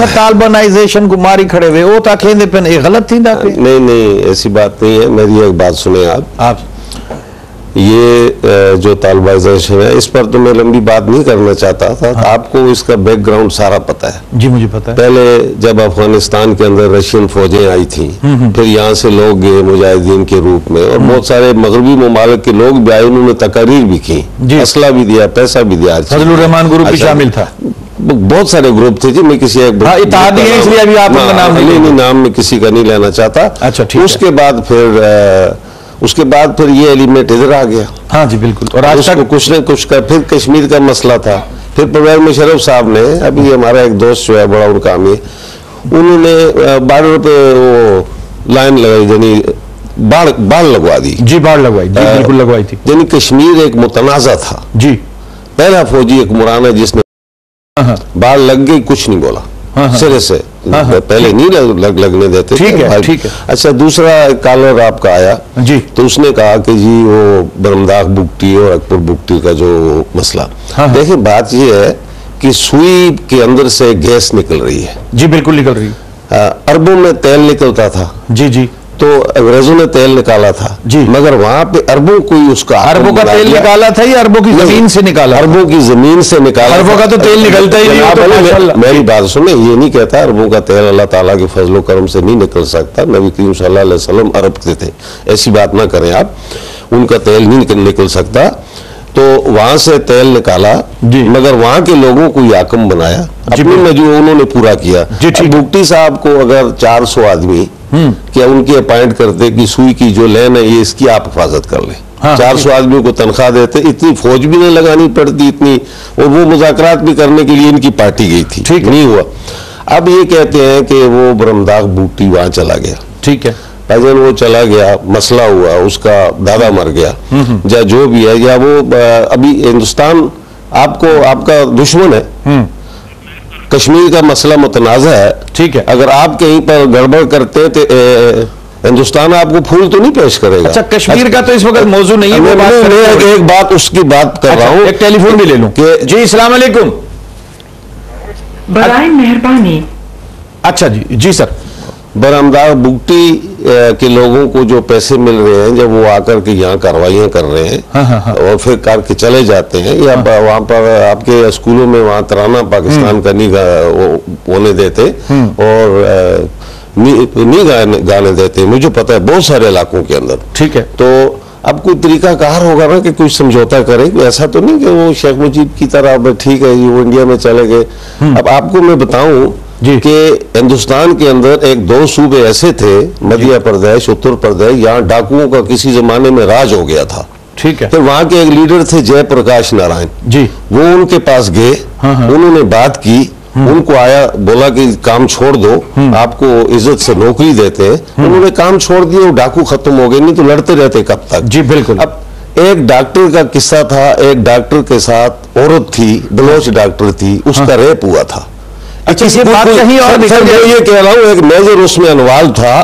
था तालिबानाइजेशन को मारी खड़े हुए वो ताखेंदे पे ये गलत थी ना पे? नहीं ऐसी बात नहीं है। मेरी एक बात सुने आप ये जो तालिबानाइजेशन है इस पर तो मैं लंबी बात नहीं करना चाहता था। हाँ। आपको इसका बैकग्राउंड सारा पता है। जी मुझे पता है। पहले जब अफगानिस्तान के अंदर रशियन फौजें आई थी, फिर यहाँ से लोग गए मुजाहिदीन के रूप में, और बहुत सारे मगरबी ममालिक के लोग भी आए, उन्होंने तकारीर भी की, असला भी दिया, पैसा भी दिया। फजलुर रहमान ग्रुप भी शामिल था, बहुत सारे ग्रुप थे जी। मैं किसी एक इसलिए अभी आप नाम में किसी का नहीं लेना चाहता। अच्छा ठीक। उसके बाद फिर ये एलिमेंट इधर आ गया। हाँ जी बिल्कुल। और आज तक कुछ न कुछ का फिर कश्मीर का मसला था। फिर परवेज मुशर्रफ साहब ने, अभी हमारा एक दोस्त जो है बड़ा उनका आमिर, उन्होंने बॉर्डर पे वो लाइन लगाई, यानी बाढ़ लगवा दी। जी बाढ़ लगवाई, जी बिल्कुल लगवाई थी। यानी कश्मीर एक मुतनाज़ा था जी। पहला फौजी एक मुराना जिसने बाढ़ लग गई कुछ नहीं बोला सिरे से, पहले नहीं लगने देते। ठीक है ठीक है। अच्छा, दूसरा कॉलर आपका आया जी, तो उसने कहा कि जी वो बरमदाग बुगटी और अकबर बुगटी का जो मसला, देखिए बात ये है कि सुई के अंदर से गैस निकल रही है। जी बिल्कुल निकल रही है। अरबों में तेल निकलता था। जी जी। तो अंग्रेजों ने तेल निकाला था जी, मगर वहां पे अरबों कोई उसका अरबों का तेल निकाला था या अरबों की जमीन से निकाला? अरबों की जमीन से निकाला। अरबों का तो तेल निकलता ही नहीं। मेरी बात सुने, ये नहीं कहता अरबों का तेल अल्लाह ताला के फजलो करम से नहीं निकल सकता। नबी करीम सल्लल्लाहु अलैहि वसल्लम अरब के थे, ऐसी बात ना करें आप। उनका तेल नहीं निकल सकता। तो वहां से तेल निकाला, मगर वहां के लोगों को याकम बनाया, अपने में जो उन्होंने पूरा किया। बुगटी साहब को अगर 400 आदमी क्या उनके अपॉइंट करते कि सुई की जो लेन है ये इसकी आप हिफाजत कर ले, 400 आदमियों को तनख्वाह देते, इतनी फौज भी नहीं लगानी पड़ती इतनी, और वो मुज़ाकरात भी करने के लिए इनकी पार्टी गई थी। ठीक नहीं हुआ। अब ये कहते हैं कि वो बरमदाग बुगटी वहां चला गया। ठीक है भाईजान, वो चला गया, मसला हुआ, उसका दादा मर गया, या जो भी है, या वो अभी हिंदुस्तान आपका दुश्मन है। कश्मीर का मसला मुतनाज़ा है। ठीक है, अगर आप कहीं पर गड़बड़ करते तो हिंदुस्तान आपको फूल तो नहीं पेश करेगा। अच्छा, कश्मीर का तो इस वक्त मौजू नहीं है। मैं एक बात उसकी बात कर रहा हूँ। एक टेलीफोन भी ले लूं कि जी अस्सलाम वालेकुम। बराए मेहरबानी। अच्छा जी जी सर। बरमदाग बुगटी के लोगों को जो पैसे मिल रहे हैं, जब वो आकर के यहाँ कार्रवाइयाँ कर रहे हैं और फिर करके चले जाते हैं, या वहाँ पर आपके स्कूलों में वहाँ तराना पाकिस्तान का नहीं होने देते और नहीं गाने देते, मुझे पता है बहुत सारे इलाकों के अंदर। ठीक है, तो अब कोई तरीका कार होगा ना कि कोई समझौता करे। ऐसा तो नहीं कि वो शेख मुजीब की तरह ठीक है वो इंडिया में चले गए। अब आपको मैं बताऊं कि हिंदुस्तान के अंदर एक दो सूबे ऐसे थे, मध्य प्रदेश, उत्तर प्रदेश, यहाँ डाकुओं का किसी जमाने में राज हो गया था। ठीक है, फिर वहां के एक लीडर थे जयप्रकाश नारायण जी, वो उनके पास गए, उन्होंने बात की, उनको आया, बोला कि काम छोड़ दो, आपको इज्जत से नौकरी देते हैं। उन्होंने काम छोड़ दिया, डाकू खत्म हो गए, नहीं तो लड़ते रहते कब तक। जी बिल्कुल। अब एक डॉक्टर का किस्सा था, एक डॉक्टर के साथ औरत थी, बलोच डॉक्टर थी, उसका रेप हुआ था। अच्छा, ये बात कहीं और मैं ये कह रहा हूँ, एक मेजर उसमें इन्वॉल्व था।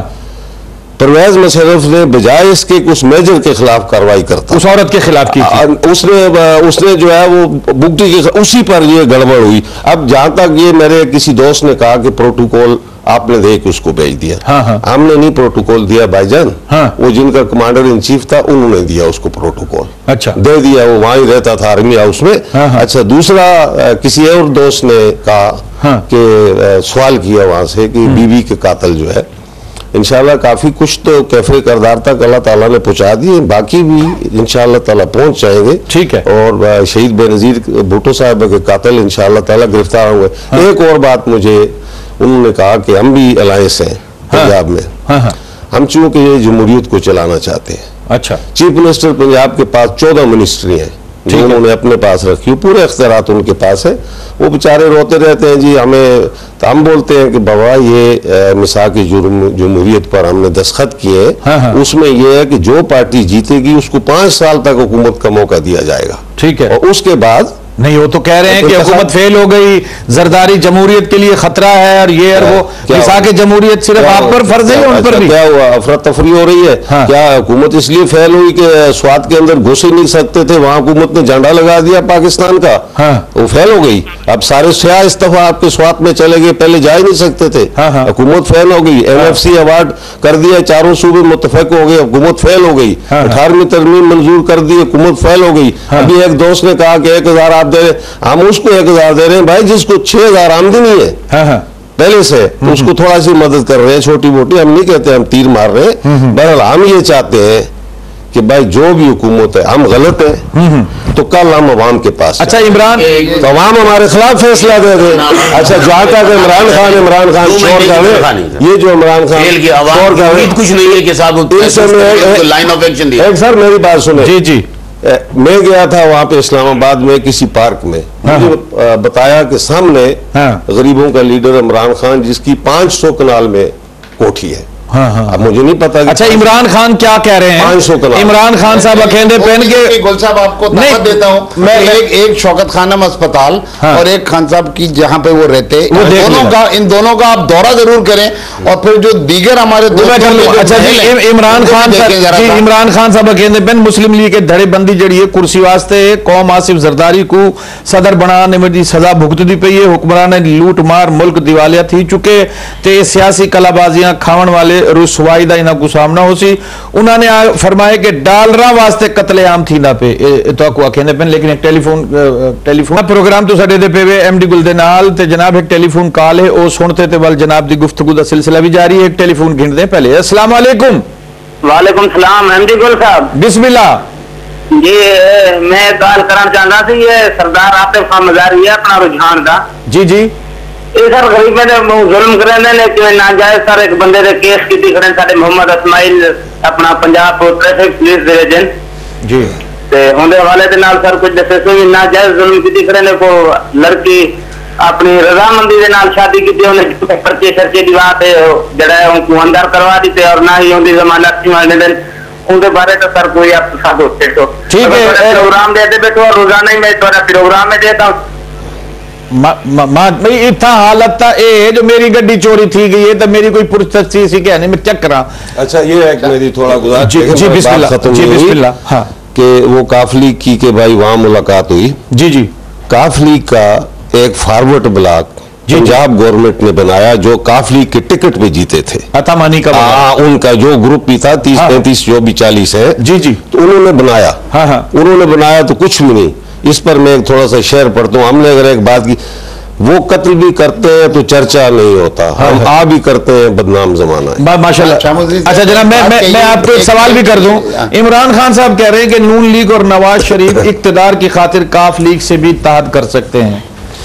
परवेज मुशर्रफ ने बजाय इसके उस मेजर के खिलाफ कार्रवाई करता, उस औरत के खिलाफ की थी। उसने जो है वो बुगटी के उसी पर ये गड़बड़ हुई। अब जहां तक ये मेरे किसी दोस्त ने कहा कि प्रोटोकॉल आपने दे के उसको भेज दिया, हमने नहीं प्रोटोकॉल दिया भाईजान। वो जिनका कमांडर इन चीफ था उन्होंने दिया उसको प्रोटोकॉल। अच्छा, दे दिया, वो वहां ही रहता था आर्मी हाउस में। अच्छा, दूसरा किसी और दोस्त ने कहा कि सवाल किया वहां से कि बीवी के कातिल जो है, इंशाल्लाह काफी कुछ तो कैफे करदार तक अल्लाह ताला ने पहुंचा दिए, बाकी भी इंशाल्लाह ताला पहुंच जाएंगे। ठीक है, और शहीद बेनजीर भुट्टो साहब के कातिल इंशाल्लाह ताला गिरफ्तार होंगे। एक और बात मुझे उन्होंने कहा कि हम भी अलायंस हैं पंजाब में, हम चूंकि ये जमहूरियत को चलाना चाहते हैं। अच्छा, चीफ मिनिस्टर पंजाब के पास 14 मिनिस्ट्री हैं जो उन्होंने अपने पास रखी, पूरे इख्तियारात उनके पास है। वो बेचारे रोते रहते हैं जी हमें, तो हम बोलते हैं कि बाबा ये मिसाक की जमहूरियत पर हमने दस्तखत किए, उसमें यह है कि जो पार्टी जीतेगी उसको 5 साल तक हुकूमत का मौका दिया जाएगा। ठीक है, और उसके बाद नहीं, वो तो कह रहे हैं कि हुकूमत फेल हो गई, जरदारी जमहूरियत के लिए खतरा है और ये और वो। मिसाक जमहूरियत सिर्फ आप पर फर्ज है, उन पर भी क्या हुआ? अफरा तफरी हो रही है। हाँ। क्या हुकूमत इसलिए फेल हुई कि स्वात के अंदर घुस ही नहीं सकते थे, वहां हुकूमत ने झंडा लगा दिया पाकिस्तान का। हाँ। वो फेल हो गई। अब सारे सियाह इस दफा आपके स्वात में चले गए, पहले जा ही नहीं सकते थे। हुकूमत फेल हो गई। MFC अवार्ड कर दिया, चारों सूबे मुतफक हो गए, हुकूमत फेल हो गई। 18वीं तरमीम मंजूर कर दी, हुकूमत फेल हो गई। अभी एक दोस्त ने कहा कि 1000 आप दे, हम उसको 1000 दे रहे हैं भाई, जिसको 6000 आमदनी है पहले से, तो उसको थोड़ा सी मदद कर रहे हैं, छोटी मोटी। हम नहीं कहते हम तीर मार रहे हैं, बहरहाल हम ये चाहते हैं कि भाई जो भी हुकूमत है, हम गलत है तो कल हम अवाम के पास। अच्छा इमरान, तो अवाम हमारे खिलाफ फैसला दे दे। अच्छा जहाँ तक इमरान खान शोर करे, ये जो इमरान खान शोर करे कुछ नहीं है कि साहब लाइन ऑफ एक्शन दिया। एक सर मेरी बात सुने। जी जी, मैं गया था वहां पे इस्लामाबाद में किसी पार्क में, मुझे बताया कि सामने गरीबों का लीडर इमरान खान, जिसकी 500 कनाल में कोठी है। अब मुझे नहीं पता। अच्छा इमरान खान क्या कह रहे हैं? 500 कनाल। इमरान खान साहब अकेले पहन के, गुल साहब आपको दावत देता हूँ मैं, एक शौकत खानम अस्पताल और एक खान साहब की जहाँ पे वो रहते, इन दोनों का आप दौरा जरूर करें, और फिर जो दीगर हमारे अच्छा जी इमरान खान साहब अकेले पहन मुस्लिम लीग के धड़ेबंदी जड़ी है कुर्सी वास्ते कौम आसिफ जरदारी को सदर बनाने में सजा भुगतदी पई है। हुक्मरान ने लूट मार मुल्क दिवालिया थी चुके ते सियासी कलाबाजियां खावन वाले रुसवाई दा इन्हां को सामना हो सी। उन्होंने फरमाया कि डालरा वास्ते कतलेआम थी ना पे तो को आखेंदे पेन, लेकिन एक टेलीफोन प्रोग्राम तो साडे दे पेवे MD गुल दे नाल ते जनाब एक टेलीफोन कॉल है ओ सुनते ते वल जनाब दी गुफ्तगू दा सिलसिला भी जारी है। एक टेलीफोन गिन दे पहले। अस्सलाम वालेकुम। वालेकुम सलाम MD गुल साहब। बिस्मिल्लाह जी, मैं कॉल करना चाहता थी, ये सरदार आतिफ खान मज़ारी है अपना रुझान दा। जी जी, ये सर गरीब ने जुल्म करे ने कि नाजायज सर एक बंदे दे केस कीती खड़े साडे मोहम्मद इस्माइल अपना पंजाब ट्रैफिक पुलिस डिवीजन जी ते उनके हवाले दे नाल सर कुछ दसे सो नाजायज जुल्म कीती खड़े ने को लड़की अपनी रजामंदी दे नाल शादी कीती, उन्हें पर्चे शर्चे दी बात है जड़ा है उनको अंदर करवा दी और ना ही उनकी जमानत थी वाले दिन उनके बारे तो सर कोई आप साधो तो ठीक है प्रोग्राम देते बैठो और रोजाना ही मैं थोड़ा प्रोग्राम में देता हूँ। इतना हालत था ए जो मेरी गड्डी चोरी थी गई है तो मेरी कोई पुरस्ती सी कहने में चेक करा। अच्छा ये है कि मेरी थोड़ा गुजारिश जी बिस्मिल्लाह हाँ कि वो काफली की के भाई वहां मुलाकात हुई। जी जी, काफली का एक फॉरवर्ड ब्लॉक पंजाब गवर्नमेंट ने बनाया जो काफली के टिकट पे जीते थे। अतामानी का उनका जो ग्रुप भी था 30-35 जो भी 40 है जी जी, तो उन्होंने बनाया। उन्होंने बनाया तो कुछ भी नहीं। इस पर मैं थोड़ा सा शेयर पढ़ता हूँ। हमने अगर एक बात की, वो कत्ल भी करते हैं तो चर्चा नहीं होता, हम आ भी करते हैं बदनाम जमाना है। माशाल्लाह। अच्छा जनाब मैं आपको एक सवाल भी कर दूं। इमरान खान साहब कह रहे हैं कि नून लीग और नवाज शरीफ इक्तदार की खातिर काफ लीग से भी इत्तेहाद कर सकते हैं।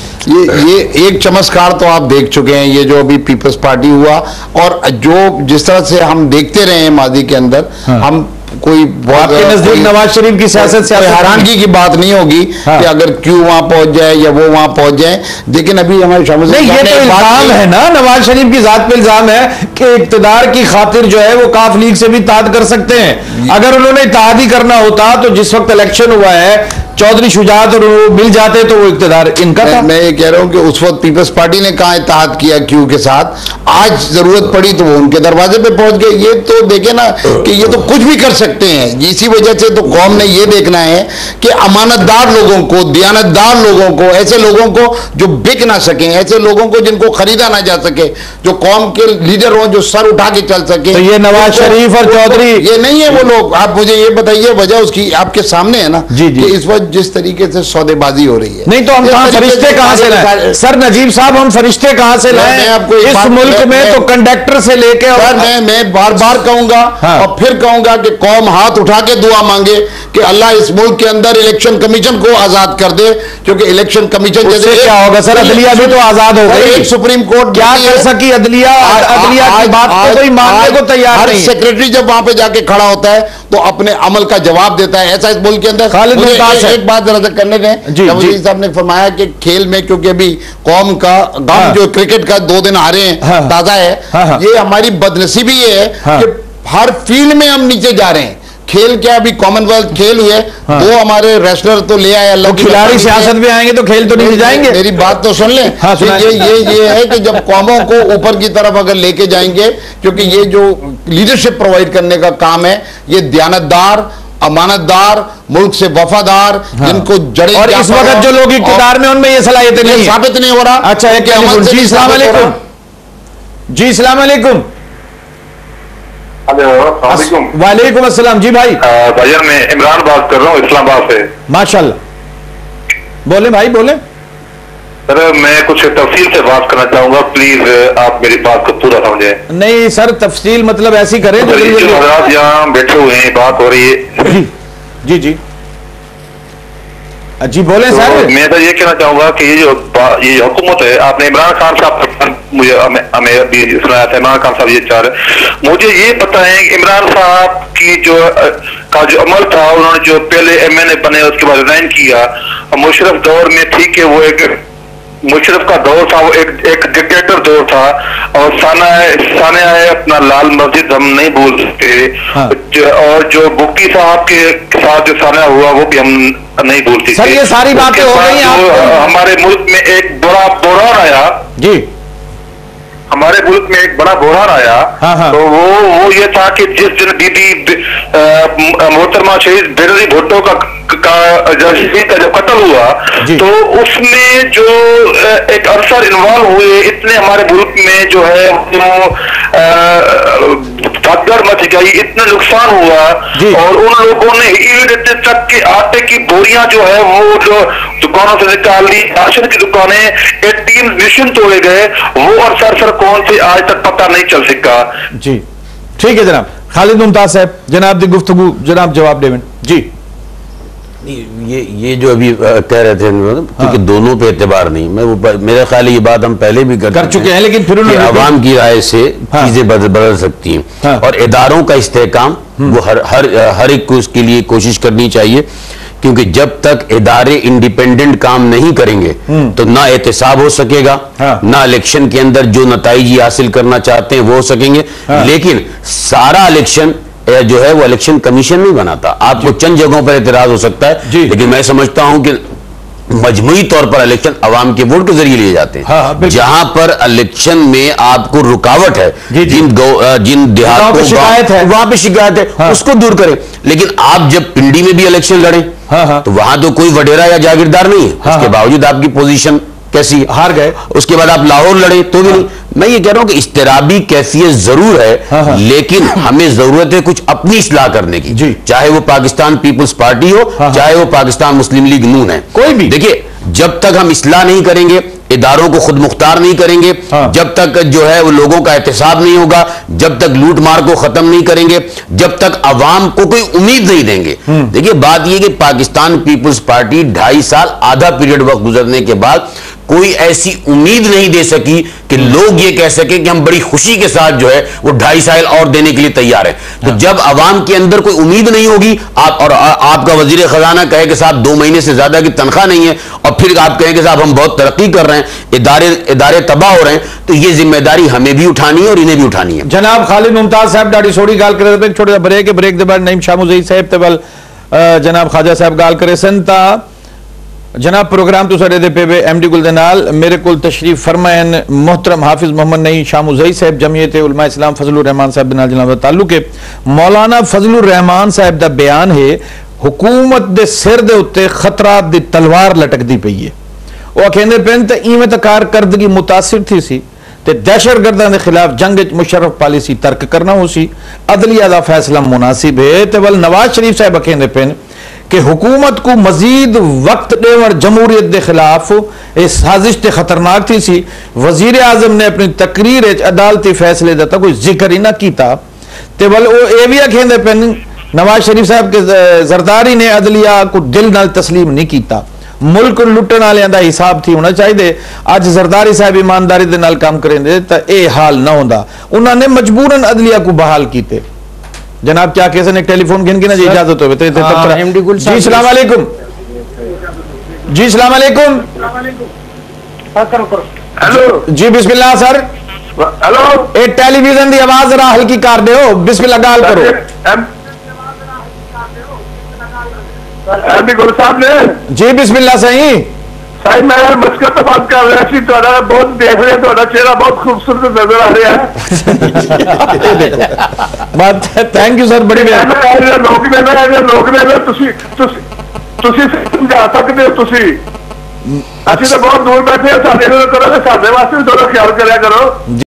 ये एक चमत्कार तो आप देख चुके हैं, ये जो अभी पीपल्स पार्टी हुआ और जो जिस तरह से हम देखते रहे हैं माजी के अंदर, हम कोई आपके नजदीक नवाज शरीफ की सियासत से हैरानगी की बात नहीं होगी कि अगर क्यों वहां पहुंच जाए या वो वहां पहुंच जाए। लेकिन अभी हमारे नहीं, ये तो इल्जाम है ना, नवाज शरीफ की जात पे इल्जाम है कि इक्तदार की खातिर जो है वो काफ लीग से भी इत्तेहाद कर सकते हैं। अगर उन्होंने इत्तेहाद ही करना होता तो जिस वक्त इलेक्शन हुआ है चौधरी शुजात और वो मिल जाते तो वो इक्तदार इनका था। मैं ये कह रहा हूँ कि उस वक्त पीपल्स पार्टी ने कहा इत्तेहाद किया क्यू के साथ, आज जरूरत पड़ी तो वो उनके दरवाजे पे पहुंच गए। ये तो देखे ना कि ये तो कुछ भी कर सकते हैं। इसी वजह से तो कौम ने ये देखना है कि अमानतदार लोगों को, दियानतदार लोगों को, ऐसे लोगों को जो बिक ना सके, ऐसे लोगों को जिनको खरीदा ना जा सके, जो कौम के लीडर हो, जो सर उठा के चल सके। तो ये नवाज शरीफ और चौधरी ये नहीं है वो लोग। आप मुझे ये बताइए, वजह उसकी आपके सामने है ना कि इस वक्त जिस तरीके से सौदेबाजी हो रही है। नहीं तो हम फरिश्ते कहां से लाए सर? नजीब साहब हम फरिश्ते कहां से लाए? आपको इस मुल्क में तो कंडक्टर से लेके मैं बार बार कहूंगा और फिर कहूंगा कि कौम हाथ उठा के दुआ मांगे कि अल्लाह इस मुल्क के अंदर इलेक्शन कमीशन को आजाद कर दे, क्योंकि इलेक्शन कमीशन जैसे क्या होगा सर? अदलिया भी तो आजाद हो गई। सुप्रीम कोर्ट क्या कर सकी अदलिया? अदलिया की बात को कोई मानने को तैयार नहीं। सेक्रेटरी जब वहां पे जाके खड़ा होता है तो अपने अमल का जवाब देता है। ऐसा इस मुल्क के अंदर एक बात जरा करने दें। नवाज साहब ने फरमाया कि खेल में, क्योंकि अभी कौम का गम जो क्रिकेट का 2 दिन हारे हैं ताजा है, ये हमारी बदनसीबी है कि हर फील्ड में हम नीचे जा रहे हैं। खेल क्या, अभी कॉमनवेल्थ खेल हुए, वो हमारे रेसलर तो ले आए, अल्लाह की खिलाड़ी सियासत में आएंगे तो खेल तो नहीं जाएंगे। मेरी बात तो सुन लें। हाँ, ये है कि जब कौमों को ऊपर की तरफ अगर लेके जाएंगे, क्योंकि ये जो लीडरशिप प्रोवाइड करने का काम है, ये दयानतदार, अमानतदार, मुल्क से वफादार, जिनको जड़े, और इस वक्त जो लोग इक़्तिदार में उनमें ये सलाहियत नहीं साबित नहीं हो रहा। अच्छा, जी अस्सलाम वालेकुम। जी अस्सलाम वालेकुम। वालेकुम अस्सलाम। जी भाई। भाईजान मैं इमरान बात कर रहा हूँ इस्लामाबाद से। माशाल्लाह, बोले भाई बोले। सर मैं कुछ तफसील से बात करना चाहूंगा, प्लीज आप मेरी बात को पूरा समझें। नहीं सर, तफसील मतलब ऐसी करें जो हजरात यहाँ बैठे हुए हैं, बात हो रही है। जी जी जी बोले सर। मैं तो ये कहना चाहूंगा कि ये हुकूमत है, आपने इमरान खान साहब मुझे हमें अभी सुनाया था, इमरान खान साहब ये चाह रहे, मुझे ये पता है कि इमरान साहब की जो अमल था, उन्होंने जो पहले MNA बने उसके बाद रिजाइन किया, मुशर्रफ दौर में ठीक है, वो एक मुशर्रफ का दौर था, वो एक डिक्टेटर दौर था, और साने आए अपना लाल मस्जिद हम नहीं भूल सकते। हाँ। और जो बुक्की साहब के साथ जो साना हुआ वो भी हम नहीं भूल सकते। सर ये सारी बातें हो गई हमारे मुल्क में एक बड़ा बहरान आया जी, हमारे मुल्क में एक बड़ा बहरान आया। हाँ। तो वो ये था कि जिस दिन बीबी मोहतरमा शहीद बेनजीर भुट्टो का जब कत्ल हुआ, तो उसमें जो एक अफसर इन्वॉल्व हुए, इतने हमारे मुल्क में जो है भगदड़ मच गई, इतना नुकसान हुआ, और उन लोगों ने ईद तक के आटे की बोरियां जो है वो जो दुकानों से निकाल ली, राशन की दुकानें, 18 मिशन तोड़े गए, वो अफसर कौन से आज तक पता नहीं चल सका। जी ठीक है जनाब। खालिद मुमताज साहब, जनाब दी गुफ्तगू, जनाब जवाब देवें जी। ये जो अभी कह रहे थे, क्योंकि दोनों पे एतबार नहीं, मैं वो मेरे ख्याल ये बात हम पहले भी कर चुके हैं, लेकिन फिर अवाम की राय से चीजें बदल सकती हैं, और इदारों का इस्तेहकाम वो हर एक को उसके लिए कोशिश करनी चाहिए, क्योंकि जब तक इदारे इंडिपेंडेंट काम नहीं करेंगे तो ना एहतसाब हो सकेगा, ना इलेक्शन के अंदर जो नताइज हासिल करना चाहते हैं वो हो सकेंगे। लेकिन सारा इलेक्शन जो है वो इलेक्शन कमीशन नहीं बनाता। आपको चंद जगहों पर एतराज हो सकता है, लेकिन मैं समझता हूं कि मजमूई तौर पर इलेक्शन अवाम के वोट के जरिए लिए जाते हैं। जहां पर इलेक्शन में आपको रुकावट है, जिन देहात को शिकायत है, वहां पे शिकायत है, उसको दूर करें। लेकिन आप जब पिंडी में भी इलेक्शन लड़े तो वहां तो कोई वडेरा या जागीरदार नहीं है, उसके बावजूद आपकी पोजीशन कैसी, हार गए। उसके बाद आप लाहौर लड़े तो भी नहीं। मैं ये कह रहा हूं कि इस्तिराबी कैफियत जरूर है, लेकिन हमें जरूरत है कुछ अपनी इस्लाह करने की, चाहे वो पाकिस्तान पीपल्स पार्टी हो, चाहे वो पाकिस्तान मुस्लिम लीग नून है, कोई भी। देखिए, जब तक हम इस्लाह नहीं करेंगे, इदारों को खुद मुख्तार नहीं करेंगे, जब तक जो है वो लोगों का एहतसाब नहीं होगा, जब तक लूट मार को खत्म नहीं करेंगे, जब तक अवाम को कोई उम्मीद नहीं देंगे। देखिए, बात यह कि पाकिस्तान पीपल्स पार्टी 2.5 साल आधा पीरियड वक्त गुजरने के बाद कोई ऐसी उम्मीद नहीं दे सकी कि लोग ये कह सके कि हम बड़ी खुशी के साथ जो है वो 2.5 साल और देने के लिए तैयार है। तो जब अवाम के अंदर कोई उम्मीद नहीं होगी, आपका वजीर खजाना कहे कि साहब 2 महीने से ज्यादा की तनख्वाह नहीं है, और फिर आप कहें कि साहब हम बहुत तरक्की कर रहे हैं, इदारे तबाह हो रहे हैं, तो ये जिम्मेदारी हमें भी उठानी है और इन्हें भी उठानी है। जनाब खालिद मुमताज साहब डाडी सोड़ी गाल करे, छोटे ब्रेक के बाद नईम शाह मुज़ई साहब तेवल जनाब ख्वाजा साहब गाल करे संता जनाब प्रोग्राम तो सर पे MD गुल दे नाल मेरे को तशरीफ फरमायन मोहतरम हाफिज मोहम्मद नईम शाह मुज़ई साहब जमीयत उलमा इस्लाम फजलुर रहमान साहब नाल जनाब ताल्लुक है। मौलाना फजलुर रहमान साहब दा बयान है, हुकूमत दे सिर दे उत्ते खतरात दी तलवार लटकदी पई है। वो कहंदे पेन ते इवें ते कारकर्दगी मुतासिर थी सी ते दहशतगर्दां दे खिलाफ जंग विच मुशर्रफ पॉलिसी तर्क करना हो सी, अदलिया दा फैसला मुनासिब है। ते वल नवाज शरीफ साहब कहंदे पेन कि हुकूमत को मजीद वक्त देवण जमहूरियत के खिलाफ यह साजिश ते खतरनाक थी सी। वजीर आजम ने अपनी तकरीर अदालती फैसले का कोई जिक्र ही ना किया। ते वल ये भी आखेंदे पेन नवाज शरीफ साहब के जरदारी ने अदलिया को दिल नाल तस्लीम नहीं किया, मुल्क लुटन वाले का हिसाब थी होना चाहिए। अज जरदारी साहब ईमानदारी के नाल काम करेंगे तो यह हाल ना होंदा। उन्होंने मजबूरन अदलिया को बहाल किए। जनाब क्या कैसे एक टेलीफोन गिन गिना जी इजाजत हो। जी सलाम वालेकुम। जी सलाम वालेकुम। हेलो जी बिस्मिल्लाह सर। हेलो एक टेलीविजन की आवाज जरा हल्की कर दो, बिस्मिल्लाह गाल करो। गुरु साहब ने जी बिस्मिल्लाह सही साहिब मैं मस्कत तो बात कर रहा थी बहुत देख रहे हैं चेहरा बहुत खूबसूरत नजर आ रहा है बात थैंक यू सर बड़ी लोग ने समझा सकते हो ਅਸੀਂ ਤਾਂ ਬਹੁਤ ਦੂਰ ਬੈਠੇ ਆ ਸਾਡੇ ਨਾਲ ਕਰੋ ਤੇ ਸਾਡੇ ਵਾਸਤੇ ਵੀ ਥੋੜਾ ਖਿਆਲ ਕਰਿਆ ਕਰੋ